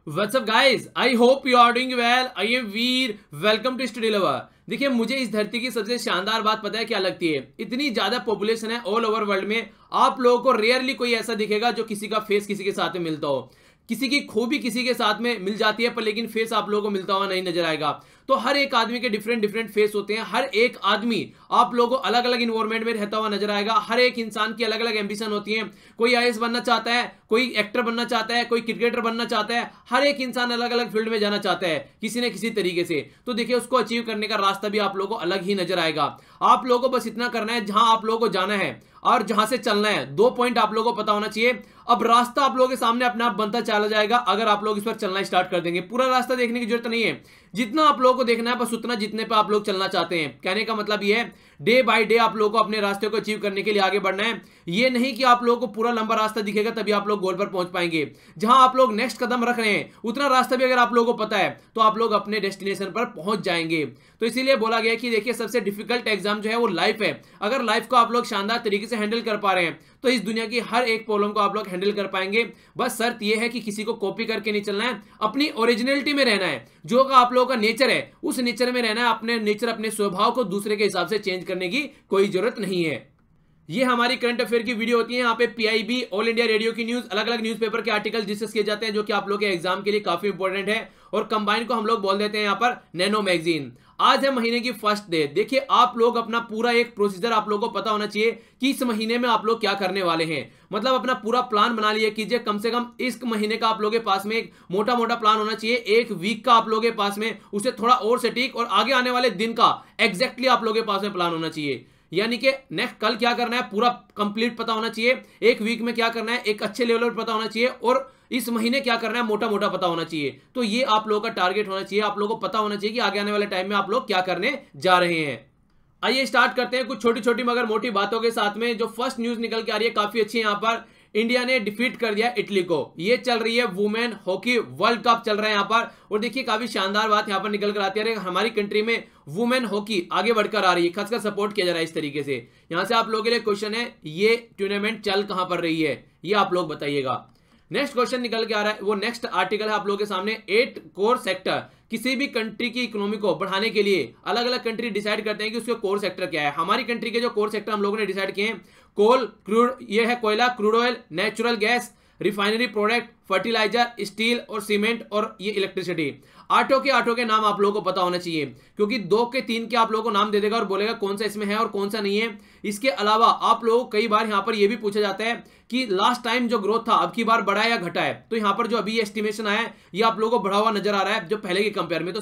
What's up guys? I hope you are doing well. I am Veer. Welcome to Study Lover. देखिए मुझे इस धरती की सबसे शानदार बात पता है क्या लगती है? इतनी ज्यादा पॉपुलेशन है ऑल ओवर वर्ल्ड में, आप लोगों को रेयरली कोई ऐसा दिखेगा जो किसी का फेस किसी के साथ में मिलता हो। किसी की खूबी किसी के साथ में मिल जाती है पर लेकिन फेस आप लोगों को मिलता हुआ नहीं नजर आएगा। तो हर एक आदमी के डिफरेंट डिफरेंट फेस होते हैं। हर एक आदमी आप लोगों को अलग अलग इन्वायरमेंट में रहता हुआ नजर आएगा। हर एक इंसान की अलग अलग एम्बिशन होती है। कोई आईएएस बनना चाहता है, कोई एक्टर बनना चाहता है, कोई क्रिकेटर बनना चाहता है। हर एक इंसान अलग अलग फील्ड में जाना चाहता है किसी न किसी तरीके से। तो देखिए उसको अचीव करने का रास्ता भी आप लोगों को अलग ही नजर आएगा। आप लोगों को बस इतना करना है, जहां आप लोगों को जाना है और जहां से चलना है, 2 पॉइंट आप लोगों को पता होना चाहिए। अब रास्ता आप लोगों के सामने अपने आप बनता चला जाएगा अगर आप लोग इस पर चलना स्टार्ट कर देंगे। पूरा रास्ता देखने की जरूरत नहीं है, जितना आप लोगों को देखना है बस उतना जितने पे आप लोग चलना चाहते हैं। कहने का मतलब यह है डे बाय डे आप लोगों को अपने रास्ते को अचीव करने के लिए आगे बढ़ना है। ये नहीं कि आप लोगों को पूरा लंबा रास्ता दिखेगा तभी आप लोग गोल पर पहुंच पाएंगे। जहां आप लोग नेक्स्ट कदम रख रहे हैं उतना रास्ता भी अगर आप लोगों को पता है तो आप लोग अपने डेस्टिनेशन पर पहुंच जाएंगे। तो इसीलिए बोला गया कि देखिए सबसे डिफिकल्ट एग्जाम जो है वो लाइफ है। अगर लाइफ को आप लोग शानदार तरीके से हैंडल कर पा रहे हैं तो इस दुनिया की हर एक प्रॉब्लम को आप लोग हैंडल कर पाएंगे। बस शर्त यह है कि किसी को कॉपी करके नहीं चलना है, अपनी ओरिजिनलिटी में रहना है। जो का आप लोगों का नेचर है उस नेचर में रहना है। अपने नेचर अपने स्वभाव को दूसरे के हिसाब से चेंज करने की कोई जरूरत नहीं है। ये हमारी करंट अफेयर की वीडियो होती है। यहाँ पे पीआईबी ऑल इंडिया रेडियो की न्यूज, अलग अलग न्यूज़पेपर के आर्टिकल डिस्कस किए जाते हैं जो कि आप लोग के एग्जाम के लिए काफी इंपॉर्टेंट है। और कंबाइन को हम लोग बोल देते हैं यहाँ पर नैनो मैगजीन। आज है महीने की फर्स्ट डे। देखिए आप लोग अपना पूरा एक प्रोसीजर आप लोगों को पता होना चाहिए कि इस महीने में आप लोग क्या करने वाले हैं। मतलब अपना पूरा प्लान बना लिया कीजिए। कम से कम इस महीने का आप लोगों के पास में एक मोटा मोटा प्लान होना चाहिए। एक वीक का आप लोगों के पास में उसे थोड़ा और सटीक और आगे आने वाले दिन का एग्जैक्टली आप लोगों के पास में प्लान होना चाहिए। यानी कि नेक्स्ट कल क्या करना है पूरा कंप्लीट पता होना चाहिए। एक वीक में क्या करना है एक अच्छे लेवल पर पता होना चाहिए। और इस महीने क्या करना है मोटा मोटा पता होना चाहिए। तो ये आप लोगों का टारगेट होना चाहिए। आप लोगों को पता होना चाहिए कि आगे आने वाले टाइम में आप लोग क्या करने जा रहे हैं। आइए स्टार्ट करते हैं कुछ छोटी छोटी मगर मोटी बातों के साथ में। जो फर्स्ट न्यूज निकल के आ रही है काफी अच्छी है। यहाँ पर इंडिया ने डिफीट कर दिया इटली को। ये चल रही है वुमेन हॉकी वर्ल्ड कप चल रहा है यहाँ पर। और देखिए काफी शानदार बात यहाँ पर निकल कर आती है। हमारी कंट्री में वुमेन हॉकी आगे बढ़कर आ रही है, खासकर सपोर्ट किया जा रहा है इस तरीके से। यहां से आप लोगों के लिए क्वेश्चन है, ये टूर्नामेंट चल कहां पर रही है ये आप लोग बताइएगा। नेक्स्ट क्वेश्चन निकल के आ रहा है, वो नेक्स्ट आर्टिकल है आप लोगों के सामने। 8 कोर सेक्टर किसी भी कंट्री की इकोनॉमी को बढ़ाने के लिए अलग अलग कंट्री डिसाइड करते हैं कि उसके कोर सेक्टर क्या है। हमारी कंट्री के जो कोर सेक्टर हम लोगों ने डिसाइड किए हैं, कोल क्रूड, ये है कोयला, crude oil, natural gas, refinery product, fertiliser, steel और सीमेंट और ये इलेक्ट्रिसिटी। आठों के नाम आप लोगों को पता होना चाहिए, क्योंकि 2 के 3 के आप लोगों को नाम दे देगा और बोलेगा कौन सा इसमें है और कौन सा नहीं है। इसके अलावा आप लोगों को कई बार यहां पर यह भी पूछा जाता है कि लास्ट टाइम जो ग्रोथ था अब की बार बढ़ा है या घटा है। तो यहां पर जो अभी एस्टिमेशन आया है ये आप लोगों को बढ़ा हुआ नजर आ रहा है जो पहले के कंपेयर में। तो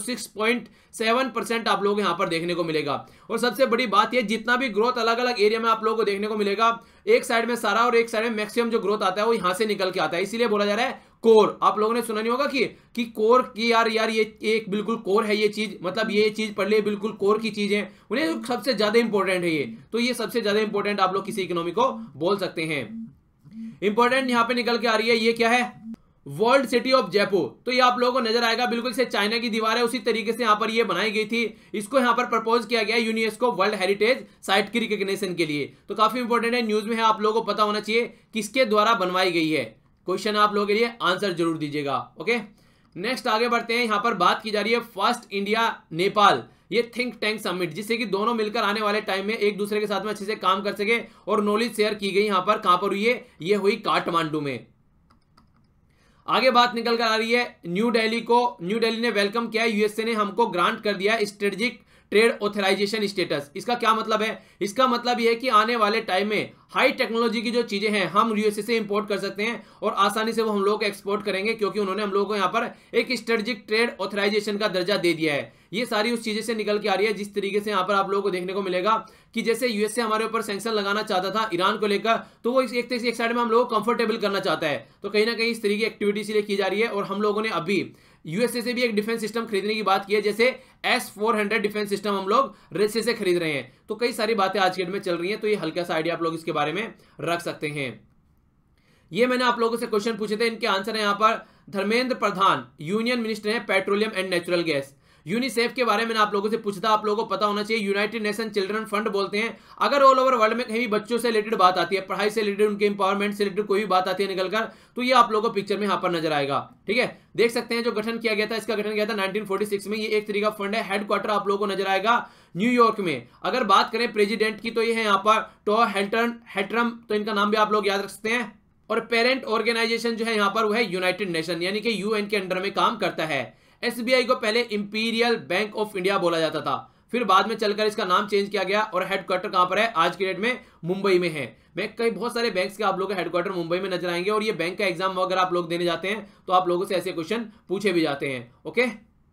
6.7% आप लोगों को यहां पर देखने को मिलेगा। और सबसे बड़ी बात यह, जितना भी ग्रोथ अलग अलग एरिया में आप लोगों को देखने को मिलेगा, एक साइड में सारा और एक साइड में मैक्सिमम जो ग्रोथ आता है वो यहां से निकल के आता है। इसीलिए बोला जा रहा है कोर। आप लोगों ने सुना नहीं होगा कि कोर की यार ये एक बिल्कुल कोर है ये चीज, मतलब ये चीज पढ़ ले बिल्कुल कोर की चीज है, उन्हें सबसे ज्यादा इंपॉर्टेंट है ये। तो ये सबसे ज्यादा इंपॉर्टेंट आप लोग किसी इकोनॉमी को बोल सकते हैं। इंपॉर्टेंट यहां पे निकल के आ रही है, ये क्या है, वर्ल्ड सिटी ऑफ जयपुर। तो ये आप लोगों को नजर आएगा बिल्कुल से चाइना की दीवार है उसी तरीके से यहां पर ये बनाई गई थी। इसको यहां पर प्रपोज किया गया यूनेस्को वर्ल्ड हेरिटेज साइट की रिकॉग्निशन के लिए। तो काफी इंपॉर्टेंट है, न्यूज में है, आप लोगों को पता होना चाहिए किसके द्वारा बनवाई गई है। क्वेश्चन आप लोगों के लिए, आंसर जरूर दीजिएगा। ओके नेक्स्ट आगे बढ़ते हैं। यहां पर बात की जा रही है फर्स्ट इंडिया नेपाल ये थिंक टैंक समिट, जिससे कि दोनों मिलकर आने वाले टाइम में एक दूसरे के साथ में अच्छे से काम कर सके और नॉलेज शेयर की गई। यहां पर कहां पर हुई है, ये हुई काठमांडू में। आगे बात निकल कर आ रही है न्यू दिल्ली ने वेलकम किया, यूएसए ने हमको ग्रांट कर दिया स्ट्रेटेजिक ट्रेड ऑथराइजेशन स्टेटस। इसका क्या मतलब है, इसका मतलब यह है कि आने वाले टाइम में हाई टेक्नोलॉजी की जो चीजें हैं हम यूएसए से इंपोर्ट कर सकते हैं और आसानी से वो हम लोग एक्सपोर्ट करेंगे, क्योंकि उन्होंने हम लोगों को यहाँ पर एक स्ट्रेटेजिक ट्रेड ऑथराइजेशन का दर्जा दे दिया है। ये सारी उस चीजें से निकल के आ रही है जिस तरीके से यहाँ पर आप लोगों को देखने को मिलेगा कि जैसे यूएसए हमारे ऊपर सैंक्शन लगाना चाहता था ईरान को लेकर, तो वो एक साइड में हम लोग को कंफर्टेबल करना चाहता है। तो कहीं ना कहीं इस तरीके की एक्टिविटी इसलिए की जा रही है। और हम लोगों ने अभी यूएसए से भी एक डिफेंस सिस्टम खरीदने की बात की है, जैसे S-400 डिफेंस सिस्टम हम लोग रशिया से खरीद रहे हैं। तो कई सारी बातें आज के डेट में चल रही हैं, तो ये हल्का सा आइडिया आप लोग इसके बारे में रख सकते हैं। ये मैंने आप लोगों से क्वेश्चन पूछे थे, इनके आंसर है यहाँ पर। धर्मेंद्र प्रधान यूनियन मिनिस्टर है petroleum and natural gas. UNICEF के बारे में आप लोगों से पूछता, आप लोगों को पता होना चाहिए, यूनाइटेड नेशन चिल्ड्रन फंड बोलते हैं। अगर ऑल ओवर वर्ल्ड में कहीं भी बच्चों से रिलेटेड बात आती है, पढ़ाई से रिलेटेड, उनके इंपावरमेंट से रिलेटेड कोई भी बात आती है निकलकर, तो ये आप लोगों को पिक्चर में यहाँ पर नजर आएगा। ठीक है, देख सकते हैं जो गठन किया गया था, इसका गठन किया था 1946 में। ये एक तरीका फंड है। हेडक्वार्टर आप लोगों को नजर आएगा न्यूयॉर्क में। अगर बात करें प्रेसिडेंट की तो ये है यहाँ पर टो हैटरम, तो इनका नाम भी आप लोग याद रख सकते हैं। और पेरेंट ऑर्गेनाइजेशन जो है यहाँ पर वो है यूनाइटेड नेशन, यानी कि यूएन के अंडर में काम करता है। एसबीआई को पहले इंपीरियल बैंक ऑफ इंडिया बोला जाता था, फिर बाद में चलकर इसका नाम चेंज किया गया। और हेडक्वार्टर कहां पर है? आज के डेट में मुंबई में है। मैं कई बहुत सारे बैंक्स के आप लोगों के हेडक्वार्टर मुंबई में नजर आएंगे। और ये बैंक का एग्जाम अगर आप लोग देने जाते हैं तो आप लोगों से ऐसे क्वेश्चन पूछे भी जाते हैं। ओके,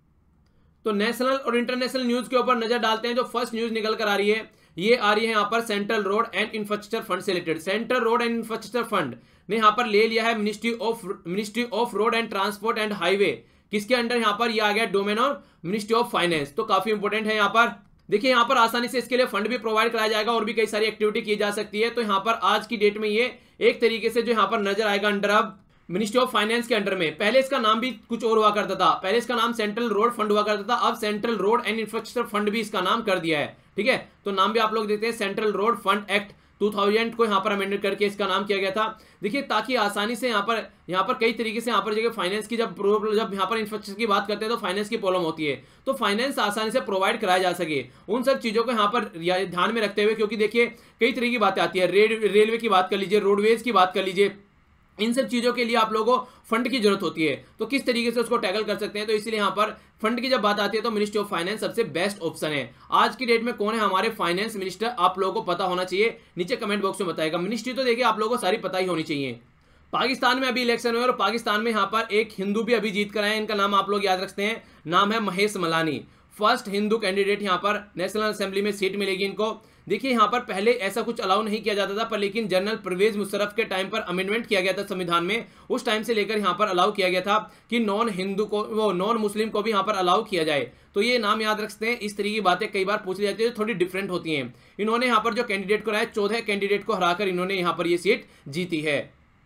तो नेशनल और इंटरनेशनल न्यूज के ऊपर नजर डालते हैं। जो फर्स्ट न्यूज निकल कर आ रही है, ये आ रही है यहाँ पर central road and infrastructure fund से related. Central road and infrastructure fund ने यहाँ पर ले लिया है ministry of road and transport and highway. किसके अंडर? यहाँ पर ये आ गया डोमेन और मिनिस्ट्री ऑफ फाइनेंस। तो काफी इंपोर्टेंट है। यहाँ पर देखिए, यहाँ पर आसानी से इसके लिए फंड भी प्रोवाइड कराया जाएगा और भी कई सारी एक्टिविटी की जा सकती है। तो यहाँ पर आज की डेट में ये एक तरीके से जो यहाँ पर नजर आएगा अंडर अब मिनिस्ट्री ऑफ फाइनेंस के अंडर में। पहले इसका नाम भी कुछ और हुआ करता था, पहले इसका नाम सेंट्रल रोड फंड हुआ करता था, अब central road and infrastructure fund भी इसका नाम कर दिया है। ठीक है, तो नाम भी आप लोग देखते हैं, सेंट्रल रोड फंड एक्ट 2000 को यहाँ पर अमेंडेड करके इसका नाम किया गया था। देखिए, ताकि आसानी से यहाँ पर कई तरीके से यहाँ पर जगह फाइनेंस की जब यहाँ पर इंफ्रास्ट्रक्चर की बात करते हैं तो फाइनेंस की प्रॉब्लम होती है, तो फाइनेंस आसानी से प्रोवाइड कराया जा सके, उन सब चीजों को यहाँ पर ध्यान में रखते हुए। क्योंकि देखिए, कई तरह की बातें आती है, रेलवे की बात कर लीजिए, रोडवेज की बात कर लीजिए, इन सब चीजों के लिए आप लोगों को फंड की जरूरत होती है। तो किस तरीके से उसको टैकल कर सकते हैं, तो इसलिए यहाँ पर फंड की जब बात आती है तो मिनिस्ट्री ऑफ फाइनेंस सबसे बेस्ट ऑप्शन है। आज की डेट में कौन है हमारे फाइनेंस मिनिस्टर, आप लोगों को पता होना चाहिए, नीचे कमेंट बॉक्स में बताएगा। मिनिस्ट्री तो देखिए आप लोगों को सारी पता ही होनी चाहिए। पाकिस्तान में अभी इलेक्शन हुए और पाकिस्तान में यहाँ पर एक हिंदू भी अभी जीत कर आए। इनका नाम आप लोग याद रखते हैं, नाम है महेश मलानी। फर्स्ट हिंदू कैंडिडेट यहाँ पर नेशनल असेंबली में सीट मिलेगी इनको। देखिए, यहाँ पर पहले ऐसा कुछ अलाउ नहीं किया जाता था, पर लेकिन जनरल परवेज मुशर्रफ के टाइम पर अमेंडमेंट किया गया था संविधान में। उस टाइम से लेकर यहाँ पर अलाउ किया गया था कि नॉन हिंदू को, वो नॉन मुस्लिम को भी यहाँ पर अलाउ किया जाए। तो ये नाम याद रखते हैं। इस तरह की बातें कई बार पूछ ली जाती है, थोड़ी डिफरेंट होती हैं। इन्होंने यहाँ पर जो कैंडिडेट को रहा है, 14 कैंडिडेट को हराकर इन्होंने यहाँ पर ये सीट जीती है।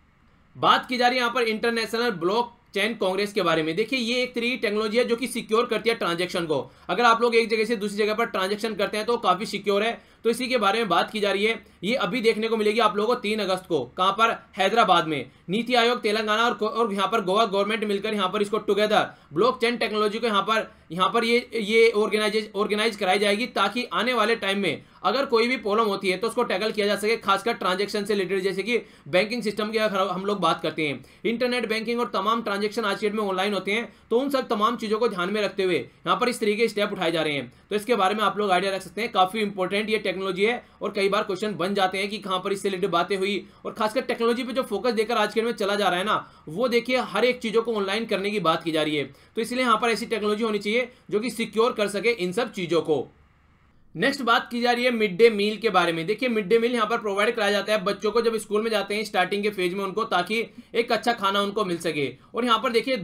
बात की जा रही है यहाँ पर इंटरनेशनल ब्लॉक चेन कांग्रेस के बारे में। देखिए, ये एक तरीके की टेक्नोलॉजी है जो कि सिक्योर करती है ट्रांजैक्शन को। अगर आप लोग एक जगह से दूसरी जगह पर ट्रांजैक्शन करते हैं तो काफी सिक्योर है। तो इसी के बारे में बात की जा रही है। ये अभी देखने को मिलेगी आप लोगों को 3 अगस्त को। कहां पर? हैदराबाद में। नीति आयोग, तेलंगाना और यहाँ पर गोवा गवर्नमेंट मिलकर यहाँ पर इसको टुगेदर ब्लॉकचेन टेक्नोलॉजी को यहाँ पर ये ऑर्गेनाइज कराई जाएगी, ताकि आने वाले टाइम में अगर कोई भी प्रॉब्लम होती है तो उसको टैकल किया जा सके, खासकर ट्रांजैक्शन से रिलेटेड। जैसे कि बैंकिंग सिस्टम की अगर हम लोग बात करते हैं, इंटरनेट बैंकिंग और तमाम ट्रांजैक्शन आज के डेट में ऑनलाइन होते हैं, तो उन सब तमाम चीजों को ध्यान में रखते हुए यहाँ पर इस तरीके के स्टेप उठाए जा रहे हैं। तो इसके बारे में आप लोग आइडिया रख सकते हैं। काफी इंपॉर्टेंट ये टेक्नोलॉजी है और कई बार क्वेश्चन बन जाते हैं कि कहां पर इससे रिलेटेड बातें हुई। और खासकर टेक्नोलॉजी पे जो फोकस देकर आज के डेट में चला जा रहा है ना, वो देखिए हर एक चीजों को ऑनलाइन करने की बात की जा रही है। तो इसलिए यहाँ पर ऐसी टेक्नोलॉजी होनी चाहिए जो कि सिक्योर कर सके इन सब चीजों को। नेक्स्ट बात की जा रही है मिड डे मील के बारे में। देखिए, मिड डे मील यहाँ पर प्रोवाइड कराया जाता है बच्चों को जब स्कूल में जाते हैं स्टार्टिंग के फेज में उनको, ताकि एक अच्छा खाना उनको मिल सके। और यहाँ पर देखिए,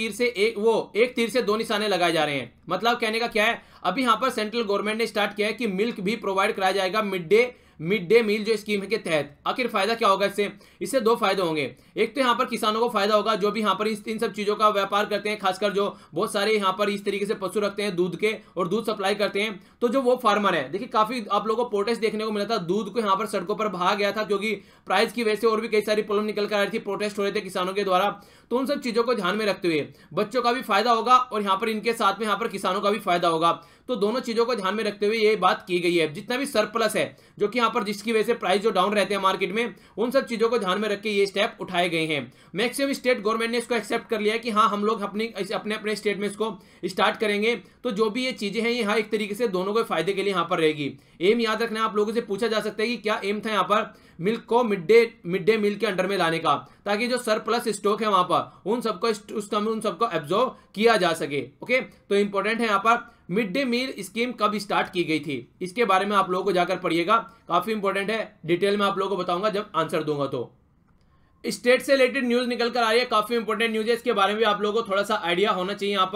एक तीर से 2 निशाने लगाए जा रहे हैं। मतलब कहने का क्या है, अभी यहाँ पर सेंट्रल गवर्नमेंट ने स्टार्ट किया है कि मिल्क भी प्रोवाइड कराया जाएगा मिड डे मील जो स्कीम है के तहत। आखिर फायदा क्या होगा इससे 2 फायदे होंगे। एक तो यहाँ पर किसानों को फायदा होगा जो भी यहाँ पर इन सब चीजों का व्यापार करते हैं, खासकर जो बहुत सारे यहाँ पर इस तरीके से पशु रखते हैं दूध के और दूध सप्लाई करते हैं। तो जो वो फार्मर है, देखिए काफी आप लोगों को प्रोटेस्ट देखने को मिला था, दूध को यहाँ पर सड़कों पर बहा गया था क्योंकि प्राइस की वजह से और भी कई सारी प्रॉब्लम निकल कर आ रही थी, प्रोटेस्ट हो रहे थे किसानों के द्वारा। तो उन सब चीजों को ध्यान में रखते हुए बच्चों का भी फायदा होगा और यहाँ पर इनके साथ में यहाँ पर किसानों का भी फायदा होगा। तो दोनों चीजों को ध्यान में रखते हुए ये बात की गई है। जितना भी सरप्लस है जो कि यहाँ पर जिसकी वजह से प्राइस जो डाउन रहते हैं मार्केट में, उन सब चीजों को ध्यान में रख के ये स्टेप उठाए गए हैं। मैक्सिमम स्टेट गवर्नमेंट ने इसको एक्सेप्ट कर लिया है कि हाँ, हम लोग अपने स्टेट में इसको स्टार्ट करेंगे। तो जो भी ये चीजें हैं, ये एक तरीके से दोनों के फायदे के लिए यहाँ पर रहेगी। एम याद रखना, आप लोगों से पूछा जा सकता है कि क्या एम था यहाँ पर मिल्क को मिड डे मील के अंडर में लाने का, ताकि जो सरप्लस स्टॉक है वहां पर उन सबको एब्जॉर्ब किया जा सके। ओके, तो इंपॉर्टेंट है यहाँ पर मिड डे मील स्कीम कब स्टार्ट की गई थी, इसके बारे में आप लोगों को जाकर पढ़िएगा, काफी इंपॉर्टेंट है। डिटेल में आप लोगों को बताऊंगा जब आंसर दूंगा। तो स्टेट से रिलेटेड न्यूज निकल कर आ रही है, काफी इंपॉर्टेंट न्यूज है, इसके बारे में भी आप लोगों को थोड़ा सा आइडिया होना चाहिए। यहाँ पर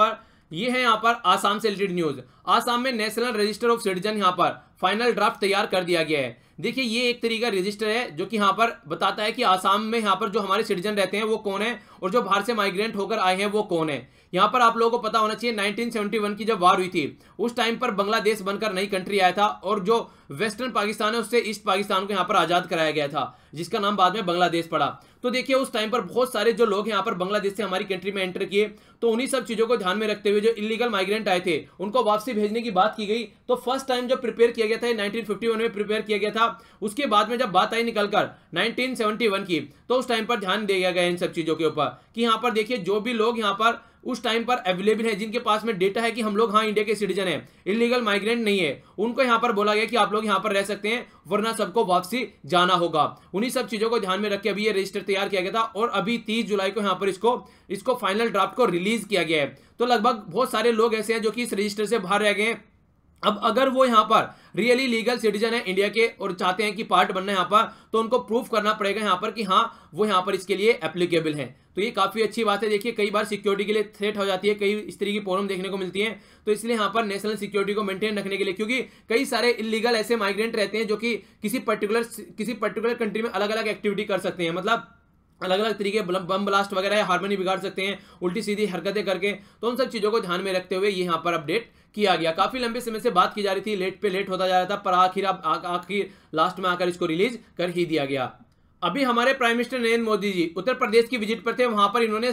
ये है यहाँ पर आसाम से रिलेटेड न्यूज। आसाम में नेशनल रजिस्टर ऑफ सिटीजन यहाँ पर फाइनल ड्राफ्ट तैयार कर दिया गया है। देखिए ये एक तरीका रजिस्टर है जो कि यहाँ पर बताता है कि आसाम में यहाँ पर जो हमारे सिटीजन रहते हैं वो कौन है और जो बाहर से माइग्रेंट होकर आए हैं वो कौन है। यहाँ पर आप लोगों को पता होना चाहिए 1971 की जब वार हुई थी उस टाइम पर बांग्लादेश बनकर नई कंट्री आया था और जो वेस्टर्न पाकिस्तान है उससे ईस्ट पाकिस्तान को यहाँ पर आजाद कराया गया था, जिसका नाम बाद में बांग्लादेश पड़ा। तो देखिए उस टाइम पर बहुत सारे जो लोग यहाँ पर बांग्लादेश से हमारी कंट्री में एंटर किए, तो उन्हीं सब चीजों को ध्यान में रखते हुए जो इलीगल माइग्रेंट आए थे उनको वापसी भेजने की बात की गई। तो फर्स्ट टाइम जब प्रिपेयर किया गया था 1951 में प्रिपेयर किया गया था। उसके बाद में जब बात आई निकलकर 1971 की, तो उस टाइम पर ध्यान दिया गया इन सब चीजों के ऊपर कि यहाँ पर देखिए जो भी लोग यहाँ पर उस टाइम पर अवेलेबल है, जिनके पास में डेटा है कि हम लोग हाँ इंडिया के सिटीजन हैं, इलीगल माइग्रेंट नहीं है, उनको यहाँ पर बोला गया कि आप लोग यहाँ पर रह सकते हैं वरना सबको वापसी जाना होगा। उन्हीं सब चीजों को ध्यान में रख के अभी ये रजिस्टर तैयार किया गया था और अभी 30 जुलाई को यहाँ पर इसको फाइनल ड्राफ्ट को रिलीज किया गया है। तो लगभग बहुत सारे लोग ऐसे हैं जो कि इस रजिस्टर से बाहर रह गए हैं। अब अगर वो यहाँ पर रियली लीगल सिटीजन है इंडिया के और चाहते हैं कि पार्ट बनना है यहाँ पर, तो उनको प्रूफ करना पड़ेगा यहाँ पर कि हाँ वो यहाँ पर इसके लिए एप्लीकेबल है। तो ये काफी अच्छी बात है। देखिए कई बार सिक्योरिटी के लिए थ्रेट हो जाती है, कई इस तरह की प्रॉब्लम देखने को मिलती है, तो इसलिए यहाँ पर नेशनल सिक्योरिटी को मेंटेन रखने के लिए, क्योंकि कई सारे इलीगल ऐसे माइग्रेंट रहते हैं जो कि किसी पर्टिकुलर कंट्री में अलग अलग एक्टिविटी कर सकते हैं, मतलब अलग अलग तरीके बम ब्लास्ट वगैरह हार्मनी बिगाड़ सकते हैं उल्टी सीधी हरकतें करके। तो उन सब चीजों को ध्यान में रखते हुए ये यहाँ पर अपडेट किया गया। काफी लंबे समय से बात की जा रही थी, लेट पे लेट होता जा रहा था, पर आखिर लास्ट में आकर इसको रिलीज कर ही दिया गया। अभी हमारे प्राइम मिनिस्टर नरेंद्र मोदी जी उत्तर प्रदेश की विजिट पर थे, वहां पर इन्होंने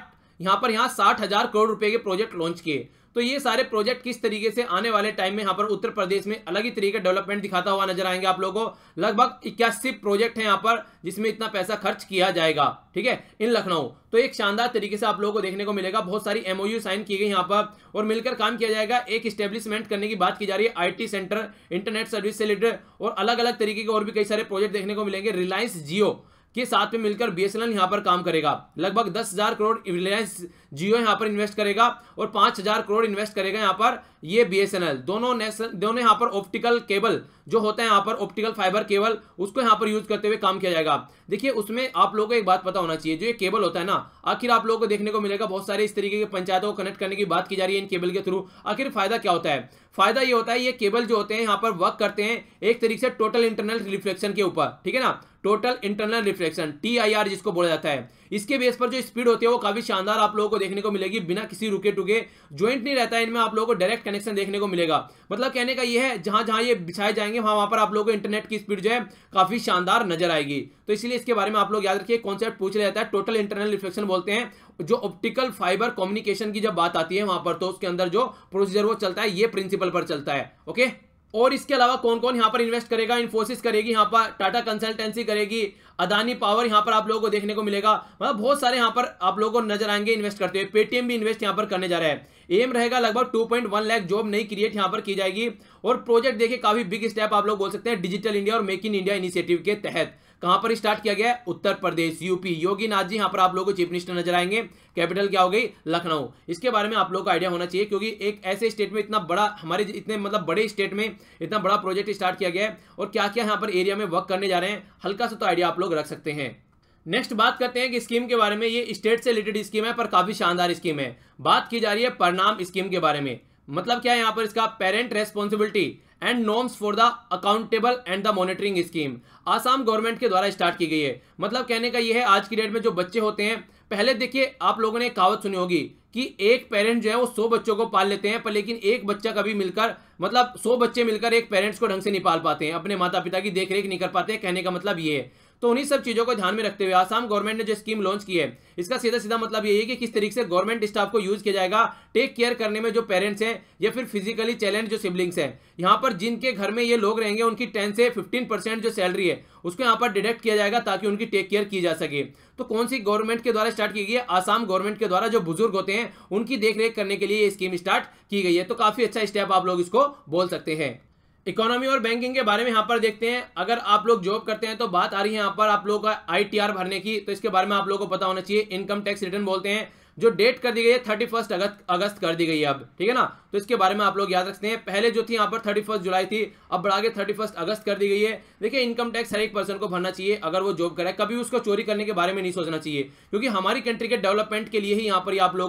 60,000 करोड़ रुपए के प्रोजेक्ट लॉन्च किए। तो ये सारे प्रोजेक्ट किस तरीके से आने वाले टाइम में यहाँ पर उत्तर प्रदेश में अलग ही तरीके का डेवलपमेंट दिखाता हुआ नजर आएंगे आप लोगों को। लगभग 81 प्रोजेक्ट है यहाँ पर जिसमें इतना पैसा खर्च किया जाएगा, ठीक है, इन लखनऊ। तो एक शानदार तरीके से आप लोगों को देखने को मिलेगा। बहुत सारी एमओयू साइन की गई यहाँ पर और मिलकर काम किया जाएगा। एक स्टेब्लिशमेंट करने की बात की जा रही है, IT सेंटर, इंटरनेट सर्विस से रिलेटेड और अलग अलग तरीके के और भी कई सारे प्रोजेक्ट देखने को मिलेंगे। रिलायंस जियो के साथ में मिलकर BSNL यहां पर काम करेगा। लगभग 10,000 करोड़ रिलायंस जियो यहां पर इन्वेस्ट करेगा और 5,000 करोड़ इन्वेस्ट करेगा यहां पर ये BSNL। दोनों यहां पर ऑप्टिकल केबल जो होता है यहां पर ऑप्टिकल फाइबर केबल, उसको यहां पर यूज करते हुए काम किया जाएगा। देखिए उसमें आप लोगों को एक बात पता होना चाहिए, जो ये केबल होता है ना, आखिर आप लोगों को देखने को मिलेगा बहुत सारे इस तरीके के पंचायतों को कनेक्ट करने की बात की जा रही है इन केबल के थ्रू। आखिर फायदा क्या होता है? फायदा ये होता है ये केबल जो होते हैं यहाँ पर वर्क करते हैं एक तरीके से टोटल इंटरनल रिफ्लेक्शन के ऊपर, ठीक है ना, टोटल इंटरनल रिफ्लेक्शन TIR जिसको बोला जाता है। इसके बेस पर जो स्पीड होती है वो काफी शानदार आप लोगों को देखने को मिलेगी, बिना किसी रुके टुके, ज्वाइंट नहीं रहता है इनमें, आप लोगों को डायरेक्ट कनेक्शन देखने को मिलेगा। मतलब कहने का ये है जहां जहां ये बिछाए जाएंगे वहां पर आप लोगों को इंटरनेट की स्पीड जो है काफी शानदार नजर आएगी। तो इसलिए इसके बारे में आप लोग याद रखिए, कॉन्सेप्ट पूछ लिया जाता है, टोटल इंटरनल रिफ्लेक्शन बोलते हैं। जो ऑप्टिकल फाइबर कम्युनिकेशन की जब बात आती है वहां पर, तो उसके अंदर जो प्रोसीजर वो चलता है ये प्रिंसिपल पर चलता है, ओके। और इसके अलावा कौन कौन यहां पर इन्वेस्ट करेगा? इन्फोसिस करेगी, यहां पर टाटा कंसल्टेंसी करेगी, अदानी पावर यहां पर आप लोगों को देखने को मिलेगा। मतलब बहुत सारे यहां पर आप लोगों को नजर आएंगे इन्वेस्ट करते हुए। पेटीएम भी इन्वेस्ट यहां पर करने जा रहा है। एम रहेगा लगभग 2.1 लाख जॉब नई क्रिएट यहां पर की जाएगी। और प्रोजेक्ट देखिए काफी बिग स्टेप आप लोग बोल सकते हैं डिजिटल इंडिया और मेक इन इंडिया इनिशिएटिव के तहत। कहां पर स्टार्ट किया गया है? उत्तर प्रदेश, यूपी। योगी नाथ जी यहां पर आप लोगों को चीफ मिनिस्टर नजर आएंगे। कैपिटल क्या हो गई? लखनऊ। इसके बारे में आप लोगों को आइडिया होना चाहिए, क्योंकि एक ऐसे स्टेट में इतना बड़ा, हमारे इतने मतलब बड़े स्टेट में इतना बड़ा प्रोजेक्ट स्टार्ट किया गया है और क्या क्या यहां पर एरिया में वर्क करने जा रहे हैं, हल्का सा तो आइडिया आप लोग रख सकते हैं। नेक्स्ट बात करते हैं कि स्कीम के बारे में। ये स्टेट से रिलेटेड स्कीम है पर काफी शानदार स्कीम है। बात की जा रही है प्रणाम स्कीम के बारे में। मतलब क्या है यहाँ पर इसका? Parent responsibility and norms for the accountable and the monitoring scheme Assam government के द्वारा स्टार्ट की गई है। मतलब कहने का यह है आज की डेट में जो बच्चे होते हैं, पहले देखिए आप लोगों ने एक कहावत सुनी होगी कि एक पेरेंट जो है वो 100 बच्चों को पाल लेते हैं, पर लेकिन एक बच्चा कभी मिलकर, मतलब 100 बच्चे मिलकर एक पेरेंट्स को ढंग से नहीं पाल पाते हैं, अपने माता पिता की देखरेख नहीं कर पाते। कहने का मतलब ये है। तो उन्हीं सब चीजों को ध्यान में रखते हुए आसाम गवर्नमेंट ने जो स्कीम लॉन्च की है, इसका सीधा सीधा मतलब ये है कि किस तरीके से गवर्नमेंट स्टाफ को यूज किया जाएगा टेक केयर करने में जो पेरेंट्स हैं या फिर फिजिकली चैलेंज जो सिबलिंग्स हैं। यहाँ पर जिनके घर में ये लोग रहेंगे उनकी 10 से 15% जो सैलरी है उसको यहाँ पर डिडक्ट किया जाएगा ताकि उनकी टेक केयर की जा सके। तो कौन सी गवर्नमेंट के द्वारा स्टार्ट की गई है? आसाम गवर्नमेंट के द्वारा जो बुजुर्ग होते हैं उनकी देखरेख करने के लिए ये स्कीम स्टार्ट की गई है। तो काफी अच्छा स्टेप आप लोग इसको बोल सकते हैं। इकोनॉमी और बैंकिंग के बारे में यहाँ पर देखते हैं। अगर आप लोग जॉब करते हैं तो बात आ रही है यहाँ पर आप लोगों का ITR भरने की, तो इसके बारे में आप लोगों को पता होना चाहिए। इनकम टैक्स रिटर्न बोलते हैं, जो डेट कर दी गई है 31 अगस्त कर दी गई है अब, ठीक है ना। तो इसके बारे में आप लोग याद रखते हैं। पहले जो थी यहाँ पर 31 जुलाई थी, अब बढ़ा के 31 अगस्त कर दी गई है। देखिए इनकम टैक्स हर एक पर्सन को भरना चाहिए अगर वो जॉब करे। कभी उसको चोरी करने के बारे में नहीं सोचना चाहिए, क्योंकि हमारी कंट्री के डेवलपमेंट के लिए ही यहाँ पर आप लोगों को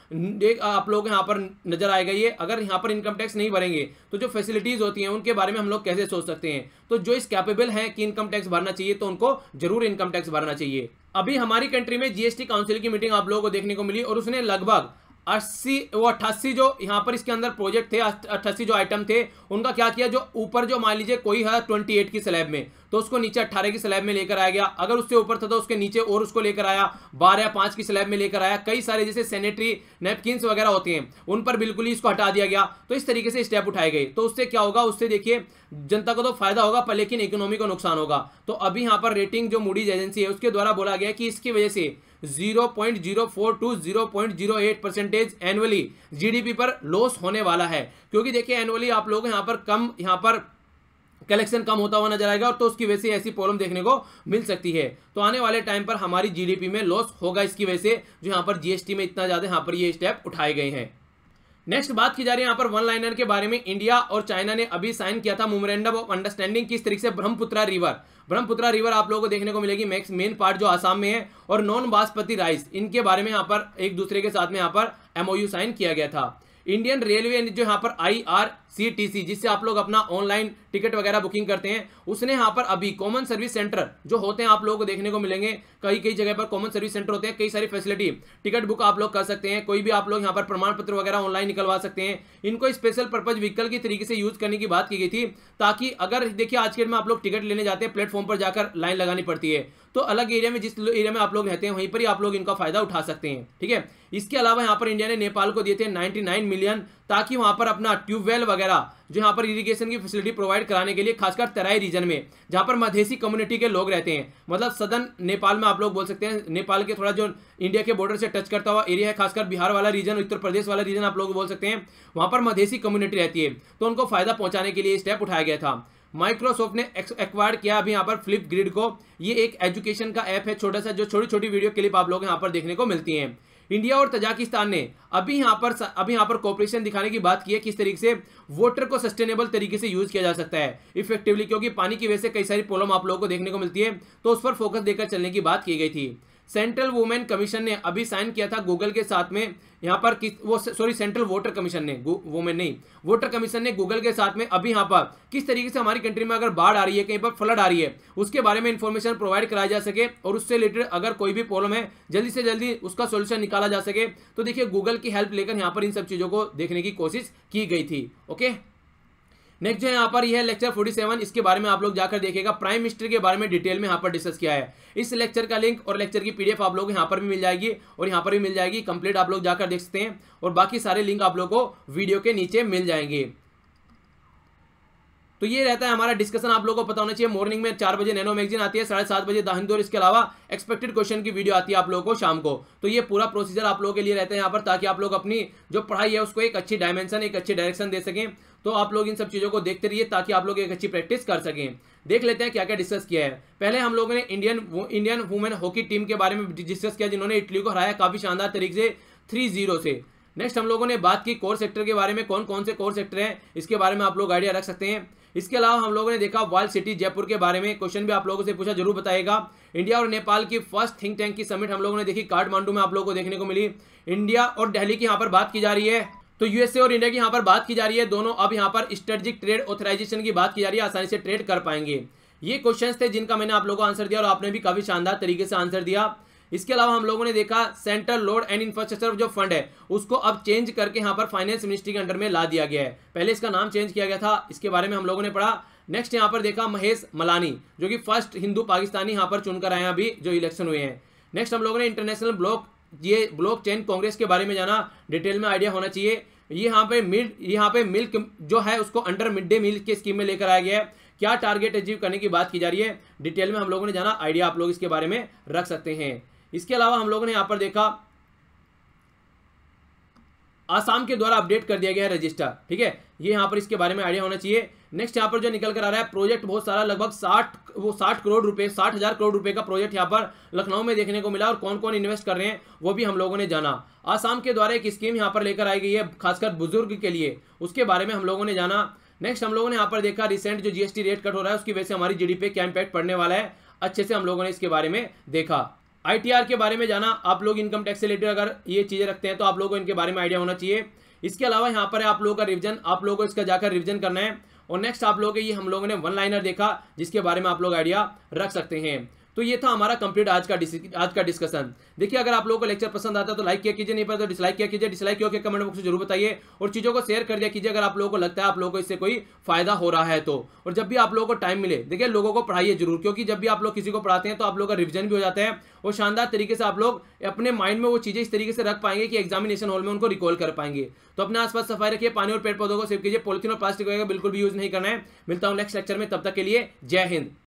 आप लोग यहाँ पर नजर आएगा ये। अगर यहाँ पर इनकम टैक्स नहीं भरेंगे तो जो फैसिलिटीज होती हैं उनके बारे में हम लोग कैसे सोच सकते हैं। तो जो इस कैपेबल हैं कि इनकम टैक्स भरना चाहिए तो उनको जरूर इनकम टैक्स भरना चाहिए। अभी हमारी कंट्री में जीएसटी काउंसिल की मीटिंग आप लोगों को देखने को मिली और उसने लगभग 88 जो यहाँ पर इसके अंदर प्रोजेक्ट थे, 88 जो आइटम थे उनका क्या किया, जो ऊपर जो मान लीजिए कोई है 28 की स्लैब में तो उसको नीचे 18 की स्लैब में लेकर आया गया। अगर उससे ऊपर था तो उसके नीचे और उसको लेकर आया 12 या 5 की स्लैब में लेकर आया। कई सारे जैसे सैनिटरी नैपकिन्स वगैरह होते हैं उन पर बिल्कुल ही इसको हटा दिया गया। तो इस तरीके से स्टेप उठाए गए। तो उससे क्या होगा, उससे देखिए जनता को तो फायदा होगा पर लेकिन इकोनॉमी को नुकसान होगा। तो अभी यहाँ पर रेटिंग जो मूडीज एजेंसी है उसके द्वारा बोला गया कि इसकी वजह से 0.04 टू 0.08% एनुअली जीडीपी पर लॉस होने वाला है। क्योंकि देखिए एनुअली आप लोग यहाँ पर कलेक्शन कम होता हुआ नजर आएगा और तो उसकी वजह से ऐसी प्रॉब्लम देखने को मिल सकती है। तो आने वाले टाइम पर हमारी जीडीपी में लॉस होगा इसकी वजह से, जो यहाँ पर जीएसटी में इतना ज्यादा यहाँ पर ये स्टेप उठाए गए हैं। नेक्स्ट बात की जा रही है यहाँ पर वन लाइनर के बारे में। इंडिया और चाइना ने अभी साइन किया था मेमोरेंडम ऑफ अंडरस्टैंडिंग। किस तरीके से ब्रह्मपुत्रा रिवर आप लोगों को देखने को मिलेगी मेन पार्ट जो आसाम में है, और नॉन बासमती राइस इनके बारे में यहाँ पर एक दूसरे के साथ में यहाँ पर एमओयू साइन किया गया था। इंडियन रेलवे जो यहाँ पर IRCTC जिससे आप लोग अपना ऑनलाइन टिकट वगैरह बुकिंग करते हैं, उसने यहाँ पर अभी कॉमन सर्विस सेंटर जो होते हैं आप लोगों को देखने को मिलेंगे। कई जगह पर कॉमन सर्विस सेंटर होते हैं, कई सारी फैसिलिटी, टिकट बुक आप लोग कर सकते हैं, कोई भी आप लोग यहाँ पर प्रमाण पत्र वगैरह ऑनलाइन निकलवा सकते हैं। इनको स्पेशल पर्पज व्हीकल की तरीके से यूज करने की बात की गई थी, ताकि अगर देखिए आज के डेट में आप लोग टिकट लेने जाते हैं प्लेटफॉर्म पर जाकर लाइन लगानी पड़ती है, तो अलग एरिया में जिस एरिया में आप लोग रहते हैं वहीं पर ही आप लोग इनका फायदा उठा सकते हैं। ठीक है, इसके अलावा यहाँ पर इंडिया ने नेपाल को दिए थे 99 मिलियन, ताकि वहां पर अपना ट्यूबवेल वगैरह जो यहाँ पर इरिगेशन की फैसिलिटी प्रोवाइड कराने के लिए, खासकर तराई रीजन में जहां पर मधेसी कम्युनिटी के लोग रहते हैं, मतलब सदर्न नेपाल में आप लोग बोल सकते हैं, नेपाल के थोड़ा जो इंडिया के बॉर्डर से टच करता हुआ एरिया है, खासकर बिहार वाला रीजन, उत्तर प्रदेश वाला रीजन आप लोग बोल सकते हैं, वहां पर मधेसी कम्युनिटी रहती है, तो उनको फायदा पहुंचाने के लिए स्टेप उठाया गया था। माइक्रोसॉफ्ट ने एक्वायर्ड किया अभी यहाँ पर फ्लिपग्रिड को। ये एक एजुकेशन का ऐप है छोटा सा, जो छोटी छोटी वीडियो क्लिप आप लोग यहाँ पर देखने को मिलती हैं। इंडिया और तजाकिस्तान ने अभी यहाँ पर कोऑपरेशन दिखाने की बात की है, किस तरीके से वाटर को सस्टेनेबल तरीके से यूज किया जा सकता है इफेक्टिवली, क्योंकि पानी की वजह से कई सारी प्रॉब्लम आप लोगों को देखने को मिलती है, तो उस पर फोकस देकर चलने की बात की गई थी। सेंट्रल वुमेन कमीशन ने अभी साइन किया था गूगल के साथ में यहाँ पर सेंट्रल वोटर कमीशन ने, वुमेन नहीं, वोटर कमीशन ने गूगल के साथ में अभी यहाँ पर किस तरीके से हमारी कंट्री में अगर बाढ़ आ रही है, कहीं पर फ्लड आ रही है, उसके बारे में इंफॉर्मेशन प्रोवाइड कराया जा सके और उससे रिलेटेड अगर कोई भी प्रॉब्लम है जल्दी से जल्दी उसका सोल्यूशन निकाला जा सके। तो देखिए गूगल की हेल्प लेकर यहाँ पर इन सब चीजों को देखने की कोशिश की गई थी। ओके, नेक्स्ट जो है यहाँ पर यह लेक्चर 47, इसके बारे में आप लोग जाकर देखिएगा। प्राइम मिनिस्टर के बारे में डिटेल में यहाँ पर डिस्कस किया है। इस लेक्चर का लिंक और लेक्चर की पीडीएफ आप लोग यहाँ पर भी मिल जाएगी और यहाँ पर भी मिल जाएगी कंप्लीट, आप लोग जाकर देख सकते हैं, और बाकी सारे लिंक आप लोग को वीडियो के नीचे मिल जाएंगे। तो ये रहता है हमारा डिस्कशन, आप लोगों को पता होना चाहिए। मॉर्निंग में 4 बजे नैनो मैगजीन आती है, 7:30 बजे द हिंदू, और इसके अलावा एक्सपेक्टेड क्वेश्चन की वीडियो आती है आप लोगों को शाम को। तो ये पूरा प्रोसीजर आप लोगों के लिए रहता है यहाँ पर, ताकि आप लोग अपनी जो पढ़ाई है उसको एक अच्छी डायमेंशन, एक अच्छी डायरेक्शन दे सकें। तो आप लोग इन सब चीजों को देखते रहिए ताकि आप लोग एक अच्छी प्रैक्टिस कर सकें। देख लेते हैं क्या क्या डिस्कस किया है। पहले हम लोगों ने इंडियन वुमेन हॉकी टीम के बारे में डिस्कस किया, जिन्होंने इटली को हराया काफी शानदार तरीके से 3-0 से। नेक्स्ट हम लोगों ने बात की कोर सेक्टर के बारे में, कौन कौन से कोर सेक्टर हैं इसके बारे में आप लोग आइडिया रख सकते हैं। इसके अलावा हम लोगों ने देखा वर्ल्ड सिटी जयपुर के बारे में, क्वेश्चन भी आप लोगों से पूछा, जरूर बताइएगा। इंडिया और नेपाल की फर्स्ट थिंक टैंक की समिट हम लोगों ने देखी, काठमांडू में आप लोगों को देखने को मिली। इंडिया और दिल्ली की यहाँ पर बात की जा रही है, तो यूएसए और इंडिया की यहाँ पर बात की जा रही है। दोनों अब यहाँ पर स्ट्रेटेजिक ट्रेड ऑथराइजेशन की बात की जा रही है, आसानी से ट्रेड कर पाएंगे। ये क्वेश्चंस थे जिनका मैंने आप लोगों को आंसर दिया और आपने भी काफी शानदार तरीके से आंसर दिया। इसके अलावा हम लोगों ने देखा सेंट्रल रोड एंड इंफ्रास्ट्रक्चर जो फंड है उसको अब चेंज करके यहाँ पर फाइनेंस मिनिस्ट्री के अंडर में ला दिया गया है। पहले इसका नाम चेंज किया गया था, इसके बारे में हम लोगों ने पढ़ा। नेक्स्ट यहाँ पर देखा महेश मलानी, जो कि फर्स्ट हिंदू पाकिस्तानी यहाँ पर चुनकर आए हैं अभी जो इलेक्शन हुए हैं। नेक्स्ट हम लोगों ने इंटरनेशनल ब्लॉक चेन कांग्रेस के बारे में जाना, डिटेल में आइडिया होना चाहिए। यहाँ पे मिल्क जो है उसको अंडर मिड डे मील के स्कीम में लेकर आया गया है। क्या टारगेट अचीव करने की बात की जा रही है, डिटेल में हम लोगों ने जाना, आइडिया आप लोग इसके बारे में रख सकते हैं। इसके अलावा हम लोगों ने यहाँ पर देखा आसाम के द्वारा अपडेट कर दिया गया है रजिस्टर, ठीक है, ये यहाँ पर इसके बारे में आइडिया होना चाहिए। नेक्स्ट यहाँ पर जो निकल कर आ रहा है प्रोजेक्ट बहुत सारा, लगभग 60 करोड़ रुपए, 60,000 करोड़ रुपए का प्रोजेक्ट यहाँ पर लखनऊ में देखने को मिला, और कौन कौन इन्वेस्ट कर रहे हैं वो भी हम लोगों ने जाना। आसाम के द्वारा एक स्कीम यहाँ पर लेकर आई गई है खासकर बुजुर्ग के लिए, उसके बारे में हम लोगों ने जाना। नेक्स्ट हम लोगों ने यहाँ पर देखा रिसेंट जो जीएसटी रेट कट हो रहा है उसकी वजह से हमारी जीडीपी क्या इंपैक्ट पड़ने वाला है, अच्छे से हम लोगों ने इसके बारे में देखा। ITR के बारे में जाना, आप लोग इनकम टैक्स से रिलेटेड अगर ये चीज़ें रखते हैं तो आप लोगों को इनके बारे में आइडिया होना चाहिए। इसके अलावा यहाँ पर आप लोगों का रिवीजन, आप लोगों को इसका जाकर रिवीजन करना है। और नेक्स्ट आप लोगों के ये हम लोगों ने वन लाइनर देखा जिसके बारे में आप लोग आइडिया रख सकते हैं। तो ये था हमारा कंप्लीट आज का डिस्कशन। देखिए अगर आप लोगों को लेक्चर पसंद आता है तो लाइक किया कीजिए, नहीं पता तो डिसलाइक किया कीजिए। डिसलाइक किया कमेंट बॉक्स में जरूर बताइए और चीज़ों को शेयर कर दिया कीजिए अगर आप लोगों को लगता है आप लोगों को इससे कोई फायदा हो रहा है तो। और जब भी आप लोगों को टाइम मिले, देखिए लोगों को पढ़ाइए जरूर, क्योंकि जब भी आप लोग किसी को पढ़ाते हैं तो आप लोगों का रिविजन भी हो जाता है और शानदार तरीके से आप लोग अपने माइंड में वो चीज़ें इस तरीके से रख पाएंगे कि एग्जामिनेशन हॉल में उनको रिकॉल कर पाएंगे। तो अपने आसपास सफाई रखिए, पानी और पेड़ पौधों को सेव कीजिए, पॉलिथीन और प्लास्टिक वगैरह बिल्कुल भी यूज नहीं करना है। मिलता हूं नेक्स्ट लेक्चर में, तब तक के लिए जय हिंद।